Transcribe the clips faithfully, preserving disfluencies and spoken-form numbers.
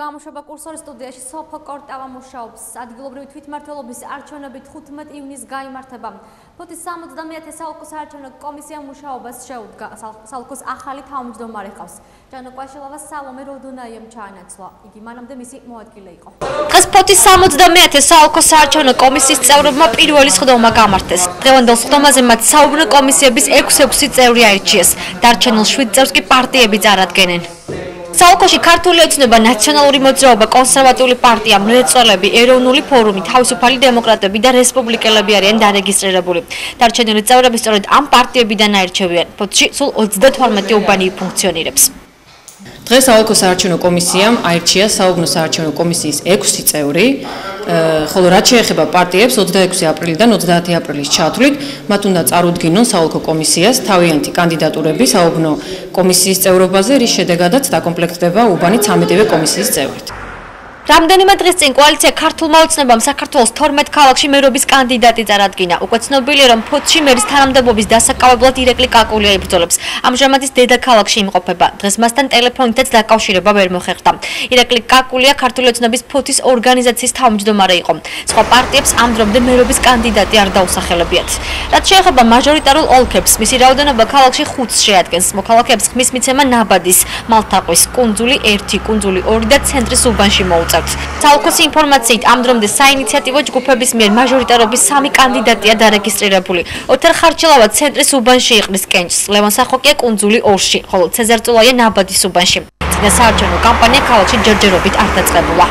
გამოშვება კურსორი სტუდიაში სოფო კორტავა მუშაობს. ადგილობრივი თვითმმართველობის არჩევნები თხუთმეტ ივნისს გაიმართება. ფოთის სამოცდამეათე საოლქო საარჩევნო კომისიამ მუშაობას შეუდგა. საოლქოს ახალი თავმჯდომარე ჰყავს. ჯანო კვაშილავა სალომე როდონაიამ ჩაანაცვლა. იგი მანამდე მისი მოადგილე იყო. დღეს ფოთის სამოცდამეათე საოლქო საარჩევნო კომისიის წევრებმა პირველი სხდომა გამართეს. დღევანდელ სხდომაზე მათ საუბრნო კომისიების ექვსი წევრი აირჩიეს. დარჩენილ შვიდ წევრს კი პარტიები წარადგენენ. საოლქოში ქართული ოცნება, ნაციონალური მოძრაობა, კონსერვატიული პარტია, მრეწველები, ეროვნული ფორუმი, თავისუფალი დემოკრატები და რესპუბლიკელები არიან დარეგისტრირებული. დარჩენილი წევრები სწორედ ამ პარტიებიდან აირჩევიან. ფოთში სულ ოცდათორმეტი უბანი ფუნქციონირებს. დღეს საოლქო საარჩევნო კომისიამ აირჩია საუბნო საარჩევნო კომისიის ექვსი წევრი, ხოლო რაც შეეხება პარტიებს ოცდაექვსი აპრილიდან ოცდაათი აპრილის ჩათვლით, მათ უნდა წარუდგინონ საოლქო კომისიას თავიანთი კანდიდატურები საუბნო კომისიის წევრობაზე, რის შედეგადაც დაკომპლექტდება უბანი ცამეტივე კომისიის წევრით. რამდენიმე დღის წინ კოალიცია ქართულმა ოცნებამ საქართველოს თორმეტ ქალაქში მერობის კანდიდატი წარადგინა. უკვე ცნობილია, რომ ფოთში მერის თანამდებობის დასაკავებლად ირეკლი კაკულია იბრძოლებს. ამჟამად ის დედაქალაქში იმყოფება. დღეს მასთან ტელეფონითაც დაკავშირება ვერ მოხერხდა. ირეკლი კაკულია ქართული ოცნების ფოთის ორგანიზაციის თავმჯდომარე იყო. სხვა პარტიებს ამ დრომდე მერობის კანდიდატი არ დაუსახელებიათ. რაც შეეხება მაჟორიტარულ ოლქებს, მისი რაოდენობა ქალაქში ხუთს შეადგენს. მოქალაქეებს ხმის მიცემა ნაბადის, მალთაყვის, კუნძული ერთი, კუნძული ორი და ცენტრის უბანში მოუწევთ. საოლქოს ინფორმაციით ამ დრომდე საინიციატივო ჯგუფების მიერ მაჟორიტარობის სამი კანდიდატია დარეგისტრირებული. ოთარ ხარჩილავა ცენტრის უბანში იყრის კენჭს, ლევან სახოკია კუნძული ორში, ხოლო ცეზარ წულაია ნაბადის უბანში. წინა საარჩევნო კამპანია ქალაქში ჯერჯერობით არ დაწყებულა.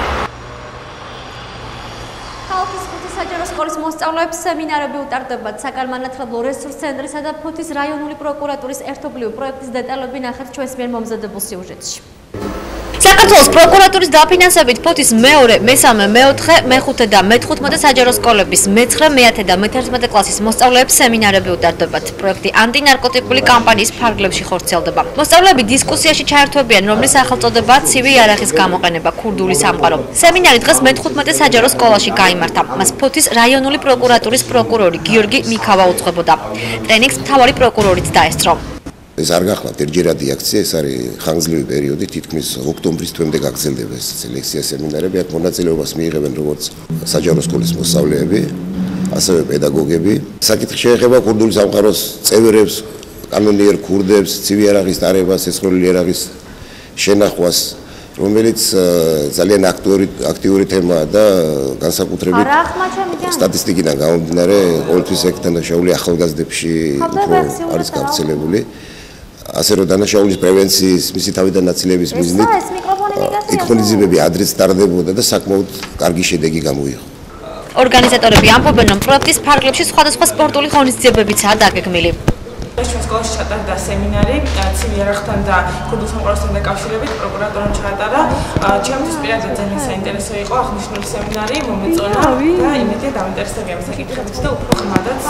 ქალაქის ფოთის საჯარო სკოლის მოსწავლეებს სემინარები უტარდებათ. საგანმანათლებლო რესურს ცენტრისა და ფოთის რაიონული პროკურატურის ერთობლივი პროექტის დეტალები ნახეთ ჩვენს მიერ მომზადებულ სიუჟეტში. საქართველოს პროკურატურის დაფინანსებით ფოთის მეორე, მესამე, მეოთხე, მეხუთე და მეთხუთმეტე საჯარო სკოლების მეცხრე, მეათე და მეთერთმეტე კლასის მოსწავლეებს სემინარები უტარდებათ. პროექტი ანტინარკოტიკული კამპანიის ფარგლებში ხორციელდება. მოსწავლეები დისკუსიაში ჩაერთვებიან, რომლის სახელწოდებაა ცივი იარაღის გამოყენება, ქურდული სამყარო. სემინარი დღეს მეთხუთმეტე საჯარო სკოლაში გაიმართა. მას ფოთის რაიონული პროკურატურის პროკურორი გიორგი მიქავა უძღვებოდა. ტრენინგს მთავარი პროკურორიც დაესწრო. ეს არ გახლა ერთჯერადი აქცია, ეს არის ხანგრძლივი პერიოდი, თითქმის ოქტომბრის თვემდე გაგრძელდება ეს ლექცია სემინარები. აქ მონაწილეობას მიიღებენ როგორც საჯარო სკოლის მოსწავლეები, ასევე პედაგოგები. საკითხი შეეხება ქურდული სამყაროს წევრებს, კანონიერ ქურდებს, ცივი იარაღის დარებას, სისხლული იარაღის შენახვას, რომელიც ძალიან აქტიური თემაა და განსაკუთრებით სტატისტიკიდან გამომდინარე, ყოველთვის ეგთან დაშაული ახალგაზრდებში უფრო არის გავრცელებული. ასე რომ დანაშაულის პრევენციის, მისი თავიდან ნაცილების მიზნით იქ ღონისძიებები ადრეც ტარდებოდა და საკმაოდ კარგი შედეგი გამოიღო. ორგანიზატორები ამბობენ, რომ პროექტის ფარგლებში სხვადასხვა სპორტული ღონისძიებებიცაა დაგეგმილი. ჩვენ სკოლაში ჩატარდა სემინარი ცივი იარაღთან და ქურდულ სამყაროსთან დაკავშირებით პროკურატორამ ჩაატარა. ჩემთვის პირადად ძალიან საინტერესო იყო აღნიშნული სემინარი, მომეწონა და იმედია დავინტერესდები ამ საკითხებით და უფრო ღრმადაც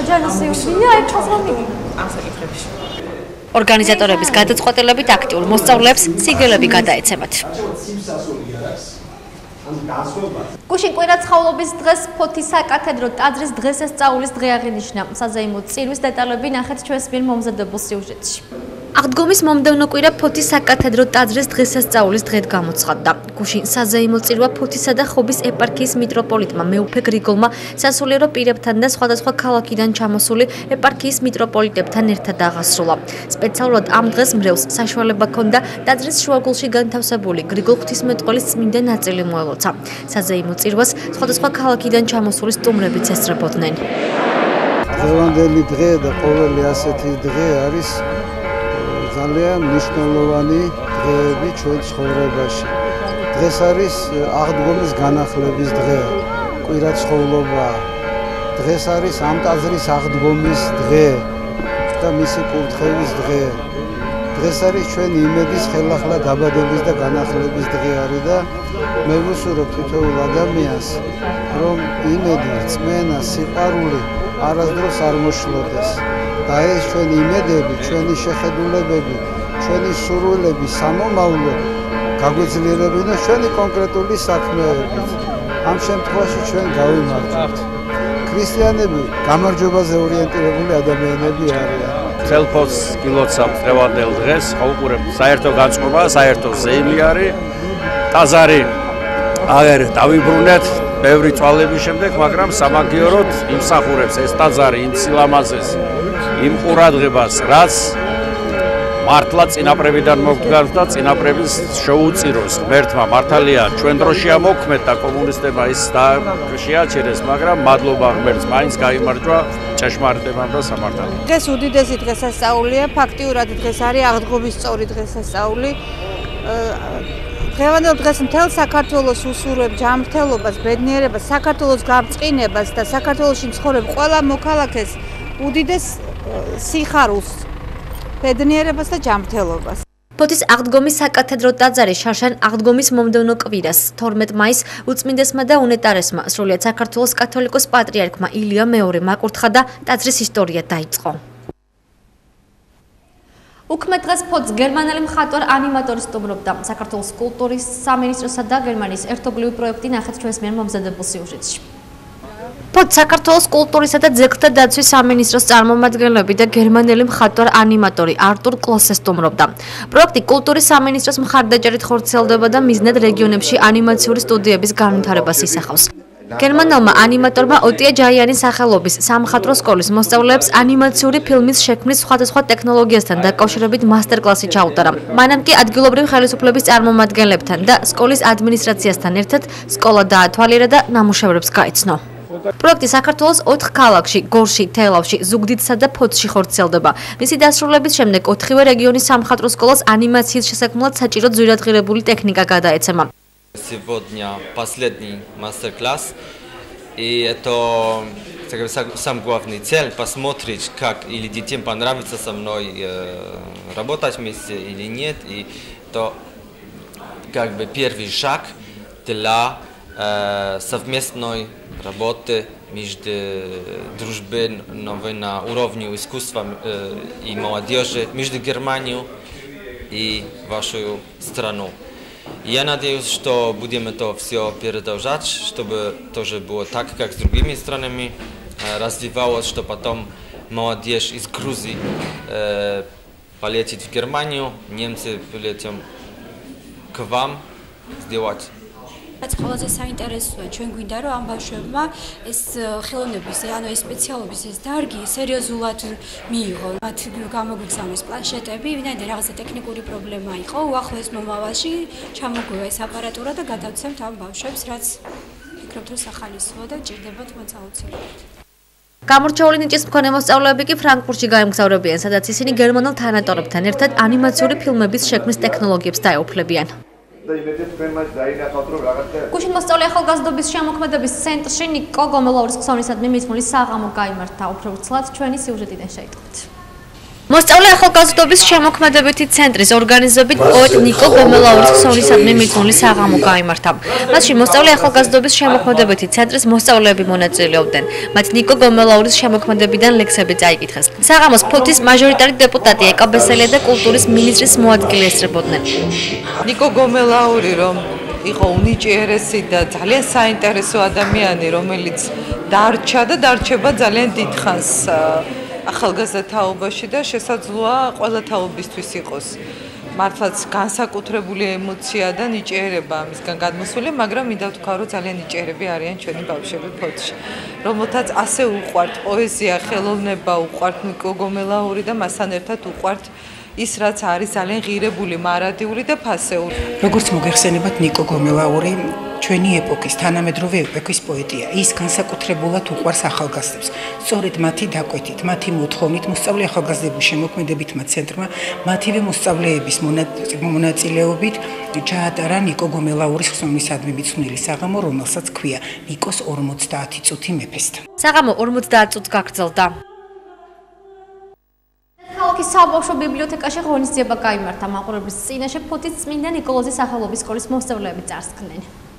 ამ საკითხებში. ორგანიზატორების გადაწყვეტილებით აქტიურ მოსწავლეებს სიგელები გადაეცემათ. გუშინ კვირაცხოვლობის დღეს ფოთის საკათედრო ტაძრის დღესასწაულის დღე აღინიშნა. საზეიმო წირვის დეტალები ნახეთ ჩვენს მიერ მომზადებულ სიუჟეტში. აღდგომის მომდევნო კვირა ფოთის საკათედრო ტაძრის დღესასწაულის დღედ გამოცხადდა. გუშინ საზეიმო წირვა ფოთისა და ხობის ეპარქიის მიტროპოლიტმა მეუფე გრიგოლმა სასულიერო პირებთან და სხვადასხვა ქალაქიდან ჩამოსული ეპარქიის მიტროპოლიტებთან ერთად აღასრულა. სპეციალურად ამ დღეს მრევლს საშუალება ჰქონდა ტაძრის შუაგულში განთავსებული გრიგოლ ღვთისმეტყველის წმინდა ნაწილი მოელოცა. საზეიმო წირვას სხვადასხვა ქალაქიდან ჩამოსული სტუმრებიც ესწრებოდნენ. დღევანდელი დღე და ყოველი ასეთი დღე არის ძალიან მნიშვნელოვანი დღეები ჩვენ ცხოვრებაში. დღეს არის აღდგომის განახლების დღე, კვირაცხოვლობა. დღეს არის ამ ტაძრის აღდგომის დღე და მისი კურთხევის დღე. დღეს არის ჩვენი იმედის ხელახლა დაბადების და განახლების დღე არის და მე ვუსურვებ თითოეულ ადამიანს, რომ იმედი, რწმენა, სიყვარული არასდროს არ მოშლოდეს. და ეს ჩვენი იმედები, ჩვენი შეხედულებები, ჩვენი სურვილები სამომავლო გაგვეძლიერებინა ჩვენი კონკრეტული საქმეებით. ამ შემთხვევაში ჩვენ გავიმარჯვებთ. ქრისტიანები გამარჯვებაზე ორიენტირებული ადამიანები არიან. Telpos kilotsa დღევანდელ დღეს ხაუყურებთ საერთო განწყობა, საერთო ზეიმი არის ტაძარი აღარ დავიბრუნეთ ბევრი წვალების შემდეგ, მაგრამ სამაგიეროდ იმსახურებს ეს ტაძარი იმ სილამაზეს, იმ ყურადღებას, რაც მართლა წინაპრებიდან მოგდგარს და წინაპრების შეუწიროს ღმერთმა. მართალია ჩვენ დროში ამოქმედა კომუნისტებმა ის შეაჩერეს, მაგრამ მადლობა ღმერთს, მაინც გაიმარჯვა ჭეშმარიტებამ და სამართალმა. დღეს უდიდესი დღესასწაულია, ფაქტიურად დღეს არის აღდგომის სწორი დღესასწაული. დღევანდელ დღეს მთელ საქართველოს უსურვებ ჯანმრთელობას, ბედნიერებას, საქართველოს გაბრწყინებას და საქართველოში მცხოვრებ ყველა მოქალაქეს უდიდეს სიხარულს, ბედნიერებას და ჯანმრთელობას. ფოთის აღდგომის საკათედრო ტაძარი შარშან აღდგომის მომდევნო კვირას თორმეტ მაისს უწმინდესმა და უნეტარესმა სრულიად საქართველოს კათოლიკოს პატრიარქმა ილია მეორე მაკურთხა და ტაძრის ისტორია დაიწყო. უქმე დღეს ფოთს გერმანელი მხატვარ ანიმატორი სტუმრობდა. საქართველოს კულტურის სამინისტროსა და გერმანიის ერთობლივი პროექტი ნახეთ ჩვენს მიერ მომზადებულ სიუჟეტში. ფოთს საქართველოს კულტურისა და ძეგლთა დაცვის სამინისტროს წარმომადგენლები და გერმანელი მხატვარ ანიმატორი არტურ კლოსე სტუმრობდა. პროექტი კულტურის სამინისტროს მხარდაჭერით ხორციელდება და მიზნად რეგიონებში ანიმაციური სტუდიების განვითარებას ისახავს. გერმანელმა ანიმატორმა ოტია ჯაიანის სახელობის სამხატვრო სკოლის მოსწავლეებს ანიმაციური ფილმის შექმნის სხვადასხვა ტექნოლოგიასთან დაკავშირებით მასტერკლასი ჩაუტარა. მანამ კი ადგილობრივი ხელისუფლების წარმომადგენლებთან და სკოლის ადმინისტრაციასთან ერთად სკოლა დაათვალიერა და ნამუშევრებს გაეცნო. პროექტი საქართველოს ოთხ ქალაქში, გორში, თელავში, ზუგდიდსა და ფოთში ხორციელდება. მისი დასრულების შემდეგ ოთხივე რეგიონის სამხატვრო сკოლას анимациის შესაქმნელად საჭირო ძვირადღირებული ტექნიკა გადაეცემა. Сегодня последний мастер-класс, и это сам главный цель посмотреть, как или детям понравится со мной э, работать вместе или нет, и то как бы первый шаг для э, совместной работы между дружбой на уровне искусства э, и молодежи между Германией и вашей страной. Я надеюсь, что будем это все продолжать, чтобы тоже было так, как с другими странами развивалось, что потом молодежь из Грузии э, полетит в Германию, немцы полетят к вам сделать. რაც ყველაზე საინტერესოა ჩვენ გვინდა რომ ამ ბავშვებმა ეს ხელოვნების ანუ ეს სპეციალობის ეს დარგი სერიოზულად მიიღო. მათ გამოგვიგზავნეს პლანშეტები, ვინაიდან რაღაცა ტექნიკური პრობლემა იყო. უახლოეს მომავალში ჩამოგვევა ეს აპარატურა და გადავცემთ ამ ბავშვებს, რაც ვფიქრობთ რომ სახალისოა და ჭირდებათ მათ აუცილებლად. გამორჩეული ნიჭის მქონე მოსწავლეები კი ფრანკფურტში გაემგზავრებიან, სადაც ისინი გერმანელ თანატორებთან ერთად ანიმაციური ფილმების შექმნის ტექნოლოგიებს დაეუფლებიან. გუშინ მოსწავლე ახალგაზრდობის შემოქმედების ცენტრში ნიკო გომელაურის ხსოვნისადმი მისმული საღამო გაიმართა. უფრო ვრცლად ჩვენი სიუჟეტიდან შეიტყვეთ. მოსწავლე ახალგაზრდობის შემოქმედებითი ცენტრის ორგანიზებით პოეტ ნიკო გომელაურის ხსოვნისადმი მისმული საღამო გაიმართა. მასში მოსწავლე ახალგაზრდობის შემოქმედებითი ცენტრის მოსწავლეები მონაწილეობდნენ. მათ ნიკო გომელაურის შემოქმედებიდან ლექსები წაიკითხეს. საღამოს ფოთის მაჟორიტარი დეპუტატი ეკაბესელია და კულტურის მინისტრის მოადგილე ესწრებოდნენ. ნიკო გომელაური რომ იყო უნიჭიერესი და ძალიან საინტერესო ადამიანი, რომელიც დარჩა და დარჩება ძალიან დიდხანს ახალგაზრდა თაობაში და შესაძლოა ყველა თაობისთვის იყოს. მართლაც განსაკუთრებული ემოცია და ნიჭიერება ამისგან გადმოსული, მაგრამ მინდა ვთქვა, რომ ძალიან ნიჭიერები არიან ჩვენი ბავშვები ფოთში, რომელთაც ასე უყვართ პოეზია, ხელოვნება, უყვართ ნიკო გომელაური და მასთან ერთად უყვართ ის რაც არის ძალიან ღირებული, მარადიული და ფასეული. როგორც მოგეხსენებათ, ნიკო გომელაური ჩვენი ეპოქის თანამედროვე ეპოქის პოეტია. ის განსაკუთრებულად უყვარს ახალგაზრდებს. სწორედ მათი დაკვეთით, მათი მოთხოვნით მოსწავლე ახალგაზრდების შემოქმედებითმა ცენტრმა მათივე მოსწავლეების მონაწილეობით ჩაატარა ნიკო გომელაურის ხსოვნისადმი მიძღვნილი საღამო, რომელსაც ქვია ნიკოს ორმოცდაათი წუთი მეფესთან. საღამო ორმოცდაათ წუთს გაგრძელდა. ქალაქის საბავშვო ბიბლიოთეკაში ღონისძიება გაიმართა. მაყურებლის წინაშე ფოთის წმინდა ნიკოლოზის სახელობის სკოლის მოსწავლეები წარსდგნენ.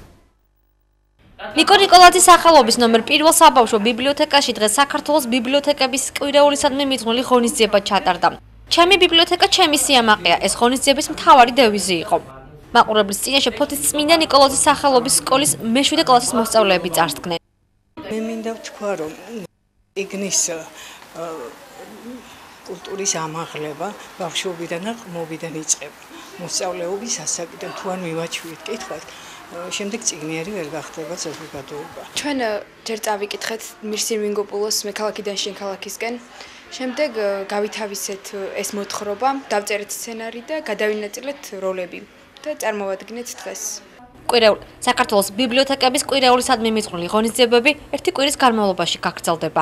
ნიკო ნიკოლაძის სახელობის ნომერ პირველ საბავშვო ბიბლიოთეკაში დღეს საქართველოს ბიბლიოთეკების კვირეულისადმი მიძღვნილი ღონისძიება ჩატარდა. ჩემი ბიბლიოთეკა ჩემი სიამაყეა, ეს ღონისძიების მთავარი დევიზი იყო. მაყურებლის წინაშე ფოთის წმინდა ნიკოლოზის სახელობის სკოლის მეშვიდე კლასის მოსწავლეები წარსდგნენ. მე მინდა ვთქვა, რომ ეგნის კულტურის ამაღლება ბავშვობიდან და ყმობიდან იწყება. მოსწავლეობის ასაკიდან თუ არ მივაჩვიეთ კითხვას, შემდეგ წიგნიერი ვერ გახდება საზოგადოება. ჩვენ ჯერ წავიკითხეთ მირსირმინგოპულოს მე ქალაქიდან შენ ქალაქისკენ. შემდეგ გავითავისეთ ეს მოთხრობა, დავწერეთ სცენარი და გადავინაწილეთ როლები და წარმოვადგინეთ დღეს. კვირეული საქართველოს ბიბლიოთეკების კვირეულისადმი მიწვრილი ღონისძიებები ერთი კვირის განმავლობაში გაგრძელდება.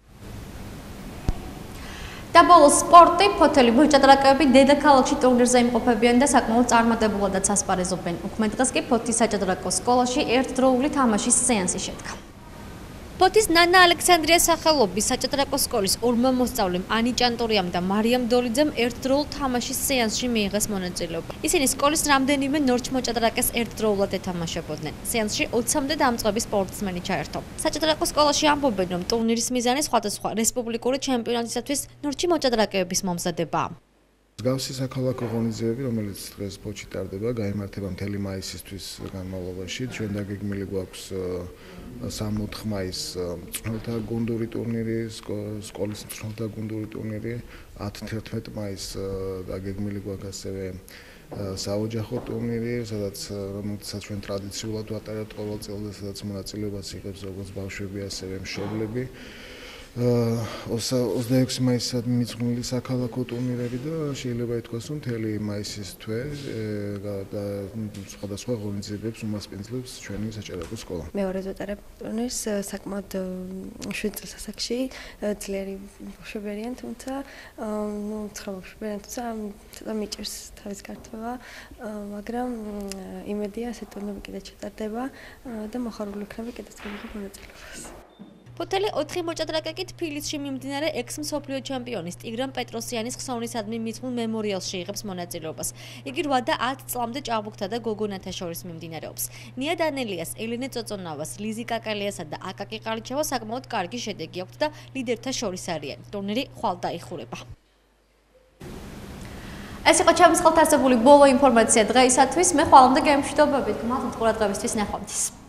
და ბოლოს სპორტი, ფოთელი მოჭადრაკეები დედაქალაქში ტურნირზე იმყოფებიან და საკმაოდ წარმატებულადაც ასპარეზობენ. უქმე დღეს კი ფოთის საჭადრაკო სკოლაში ერთდროული თამაშის სეანსი შედგა. ფოთის ნანა ალექსანდრიას სახელობის საჭადრაკო სკოლის ორმა მოსწავლემ ანი ჭანტურიამ და მარიამ დოლიძემ ერთდროულ თამაშის სეანსში მიიღეს მონაწილეობა. ისინი სკოლის რამდენიმე ნორჩ მოჭადრაკეს ერთდროულად ეთამაშებოდნენ. სეანსში ოცამდე დამწყები სპორტსმენი ჩაერთო. საჭადრაკო სკოლაში ამბობენ, რომ ტურნირის მიზანი სხვადასხვა რესპუბლიკური ჩემპიონატისათვის ნორჩი მოჭადრაკეების მომზადებაა. მსგავსი საქალაქო ღონისძიებები, რომელიც დღეს ფოთში ტარდება, გაიმართება მთელი მაისისთვის განმავლობაში. ჩვენ დაგეგმილი გვაქვს სამოთხ მაისს მწვრთნელთა გუნდური ტურნირი, სკოლის მწვრთნელთა გუნდური ტურნირი, ათი-თერთმეტი მაისს დაგეგმილი გვაქვს ასევე საოჯახო ტურნირი, სადაც რომელსაც ჩვენ ტრადიციულად ვატარებთ ყოველ წელს და სადაც მონაწილეობას იღებს როგორც ბავშვები, ასევე მშობლები. ოცდაექვსი მაისს მიძღვნილი საქალაქო ტურნირები და შეიძლება ითქვას, რომ მთელი მაისის თვე და სხვადასხვა ღონისძიებებს უმასპინძლებს ჩვენი საჭადრაკო სკოლა. მეორე ვატარებ ტურნირს საკმაოდ შვიდ წელს ასაკში ძლიერი ბავშვები არიან, თუმცა ნუ ცხრა ბავშვები არიან, თუმცა ცოტა მიჭირს თავის გართვება, მაგრამ იმედია ეს ტურნირი კიდე ჩატარდება და მოხარული ვიქნები კიდეც მივიღებ მონაწილეობას. ფოთელი ოთხი მოჭადრაკე კი თბილისში მიმდინარე ექს მსოფლიო ჩემპიონის ტიგრან პეტროსიანის ხსოვნისადმი მიწვულ მემორიალში იღებს მონაწილეობას. იგი რვა და ათ წლამდე ჭაბუკთა და გოგონათა შორის მიმდინარეობს. ნია დანელიას, ელენე წოწონავას, ლიზი კაკალიასა და აკაკი ყარიჩევას საკმაოდ კარგი შედეგი აქვთ და ლიდერთა შორის არიან. ტურნირი ხვალ დაიხურება. ეს იყო ჩემს ხელთ არსებული ბოლო ინფორმაცია დღეისათვის. მე ხვალამდე გემშვიდობებით. გმადლობთ ყურადღებისთვის. ნახვამდის.